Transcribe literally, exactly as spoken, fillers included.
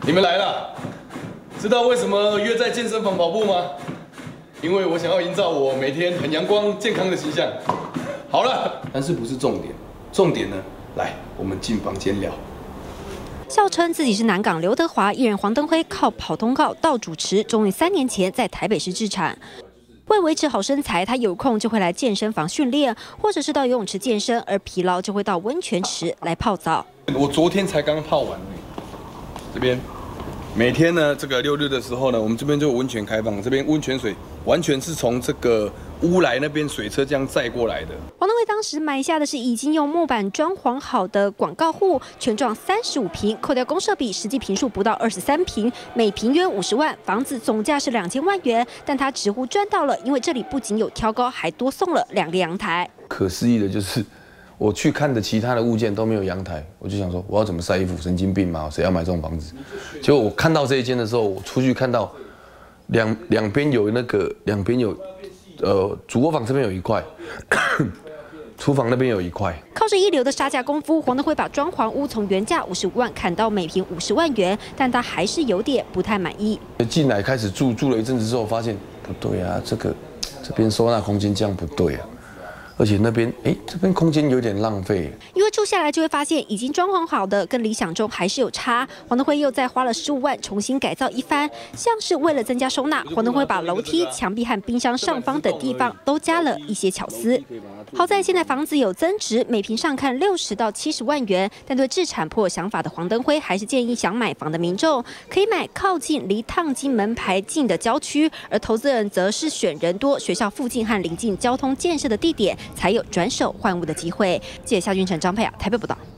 你们来了，知道为什么约在健身房跑步吗？因为我想要营造我每天很阳光健康的形象。好了，但是不是重点，重点呢，来，我们进房间聊。 笑称自己是南港刘德华，艺人黄登辉靠跑通告到主持，终于三年前在台北市置产。为维持好身材，他有空就会来健身房训练，或者是到游泳池健身，而疲劳就会到温泉池来泡澡。 我昨天才刚泡完，这边每天呢，这个六日的时候呢，我们这边就有温泉开放，这边温泉水完全是从这个乌来那边水车这样载过来的。 黄登辉当时买下的是已经用木板装潢好的广告户，全幢三十五坪，扣掉公设比，实际坪数不到二十三坪，每坪约五十万，房子总价是两千万元，但他直呼赚到了，因为这里不仅有挑高，还多送了两个阳台。 可思议的就是，我去看的其他的物件都没有阳台，我就想说我要怎么晒衣服？神经病吗？谁要买这种房子？结果我看到这一间的时候，我出去看到两两边有那个两边有，呃，主卧房这边有一块。厨房那边有一块， 靠着一流的杀价功夫，黄登辉把装潢屋从原价五十五万砍到每平五十万元，但他还是有点不太满意。 进来开始住，住了一阵子之后，发现不对啊，这个这边收纳空间这样不对啊，而且那边哎，这边空间有点浪费。 因为住下来就会发现，已经装潢好的跟理想中还是有差。黄登辉又再花了十五万重新改造一番，像是为了增加收纳，黄登辉把楼梯、墙壁和冰箱上方等地方都加了一些巧思。 好在现在房子有增值，每平上看六十到七十万元，但对置产颇有想法的黄登辉还是建议想买房的民众可以买靠近离烫金门牌近的郊区，而投资人则是选人多、学校附近和邻近交通建设的地点，才有转手换屋的机会。记者夏俊成、张佩雅台北报道。